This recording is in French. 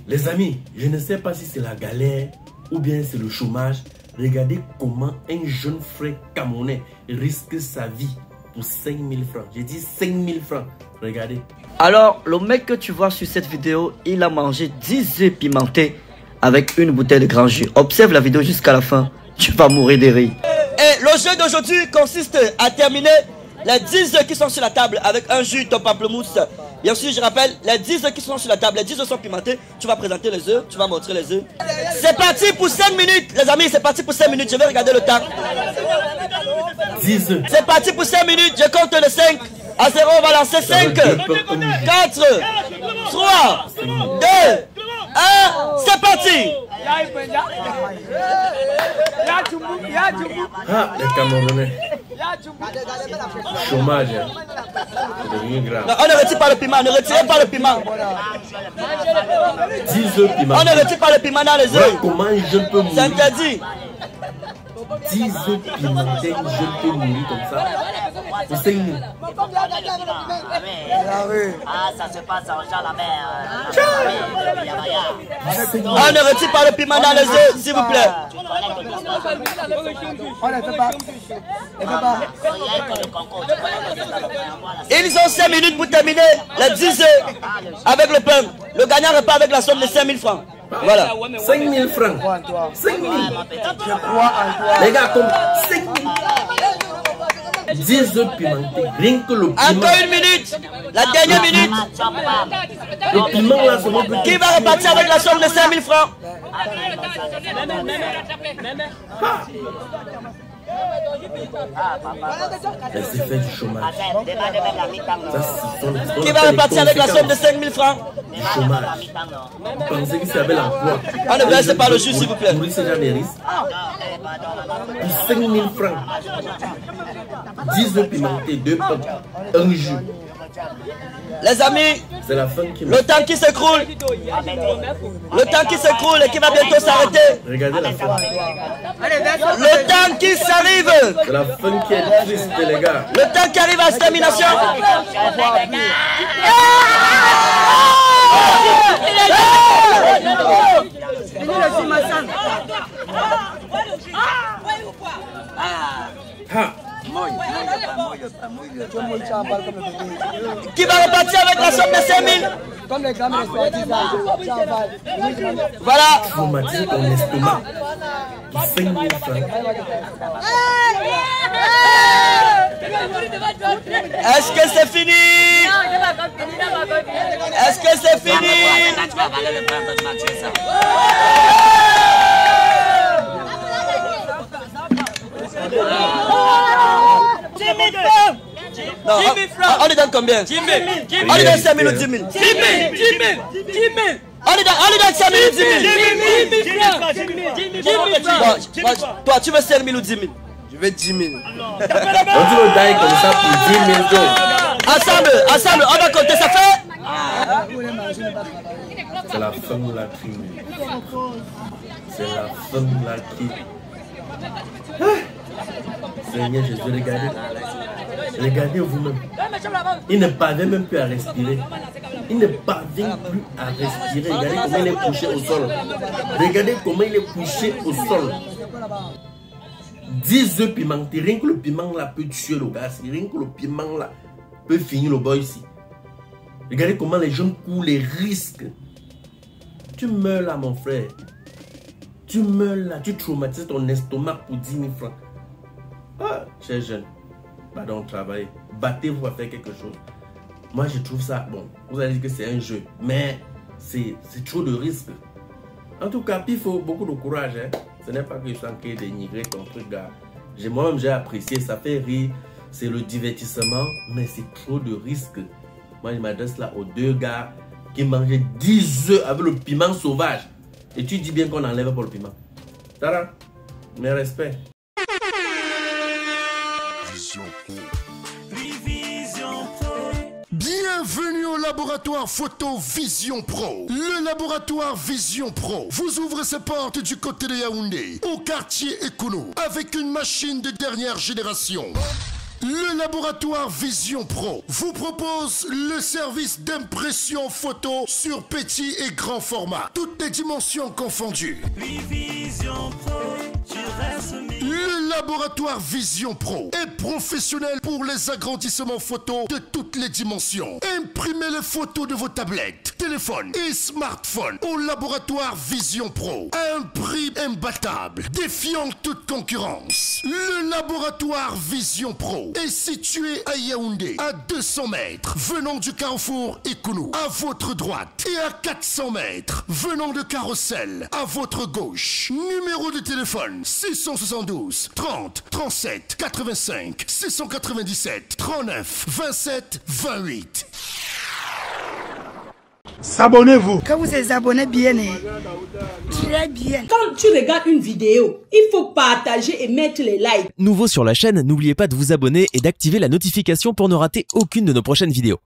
Les amis, je ne sais pas si c'est la galère ou bien c'est le chômage. Regardez comment un jeune frère camerounais risque sa vie pour 5000 francs. J'ai dit 5000 francs. Regardez. Alors, le mec que tu vois sur cette vidéo, il a mangé 10 œufs pimentés avec une bouteille de grand jus. Observe la vidéo jusqu'à la fin. Tu vas mourir de rire. Et le jeu d'aujourd'hui consiste à terminer les 10 œufs qui sont sur la table avec un jus de pamplemousse. Bien sûr, je rappelle, les 10 œufs qui sont sur la table, les 10 œufs sont pimentés. Tu vas présenter les œufs, tu vas montrer les œufs. C'est parti pour 5 minutes, les amis, c'est parti pour 5 minutes. Je vais regarder le temps. 10 œufs. C'est parti pour 5 minutes, je compte le 5. À 0, on va lancer 5, 4, 3, 2, 1, c'est parti. Ah, les Camerounais. Chômage, hein. C'est devenu grave. Non, on ne retire pas le piment, ne retirez pas le piment. 10 œufs pimentés. On ne retire pas le piment dans les Voilà œufs. comment je peux mourir. C'est interdit. 10 œufs pimentés, je peux mourir comme ça. C'est 5 000. Ah, ça se passe en Jean la mer. On ne retire pas le piment dans les œufs, s'il vous plaît. Ils ont 5 minutes pour terminer les 10 œufs avec le pain. Le gagnant repart avec la somme de 5 000 francs. Voilà. 5 000 francs. 5 000. Les gars, comme 5 000. 10 œufs pimentés. Rien que le piment. Encore une minute. La dernière minute. Le piment là, c'est mon petit. Qui va repartir avec la somme de 5 000 francs? Les effets du chômage. Qui va repartir avec la somme de 5 000 francs? Du chômage. Vous pensez que c'est avec l'emploi? On ne blesse pas le jus, s'il vous plaît. Pour ce genre de risques. Pour 5 000 francs. 10 œufs pimentés, 2 pommes, un jus. Les amis, C'est la fin qui me... le temps qui s'écroule. Le temps qui s'écroule et qui va bientôt s'arrêter. Regardez la fin. Le temps qui s'arrive. C'est la fin qui est triste, les gars. Le temps qui arrive à sa termination. Ha! Qui va repartir avec la somme de 5 000? Voilà. Traumatise ton estomac. Pour 5 000 francs. Est-ce que c'est fini? Est-ce que c'est fini? Non, on lui donne combien? 10 000. On lui donne 5 000 ou 10 000? 10 000. On lui donne 5 000 ou 10 000? Toi, tu veux 5 000 ou 10 000? Je veux 10 000. On dit au die comme ça pour 10 000 euros. Ensemble, on va compter, ça fait? C'est la fin de la crime. C'est la fin de la crime. Seigneur Jésus, regardez. Regardez vous-même. Il ne parvient même plus à respirer. Il ne parvient plus à respirer. Regardez comment il est couché au sol. Regardez comment il est couché au sol. 10 œufs pimentés. Rien que le piment là peut tuer le gars. Rien que le piment là peut finir le boy ici. Regardez comment les gens courent les risques. Tu meurs là, mon frère. Tu meurs là. Tu traumatises ton estomac pour 10 000 francs. Ah, chers jeunes, pardon, travaillez. Battez-vous à faire quelque chose. Moi, je trouve ça bon. Vous allez dire que c'est un jeu, mais c'est trop de risques. En tout cas, il faut beaucoup de courage. Hein. Ce n'est pas que je suis en train de dénigrer ton truc, gars. Moi-même, j'ai apprécié. Ça fait rire. C'est le divertissement, mais c'est trop de risques. Moi, je m'adresse là aux deux gars qui mangeaient 10 œufs avec le piment sauvage. Et tu dis bien qu'on enlève pour le piment. Tara, mes respects. Bienvenue au laboratoire photo Vision Pro. Le laboratoire Vision Pro vous ouvre ses portes du côté de Yaoundé, au quartier Ekounou, avec une machine de dernière génération. Le laboratoire Vision Pro vous propose le service d'impression photo sur petit et grand format, toutes les dimensions confondues. Le laboratoire Vision Pro est professionnel pour les agrandissements photos de toutes les dimensions. Imprimez les photos de vos tablettes, téléphones et smartphones au laboratoire Vision Pro à un prix imbattable, défiant toute concurrence. Le laboratoire Vision Pro est situé à Yaoundé, à 200 mètres, venant du carrefour Ikounou, à votre droite, et à 400 mètres, venant de Carrousel, à votre gauche. Numéro de téléphone 672 30 37 85 697 39 27 28. S'abonnez-vous. Quand vous êtes abonné bien, très bien. Quand tu regardes une vidéo, il faut partager et mettre les likes. Nouveau sur la chaîne, n'oubliez pas de vous abonner et d'activer la notification pour ne rater aucune de nos prochaines vidéos.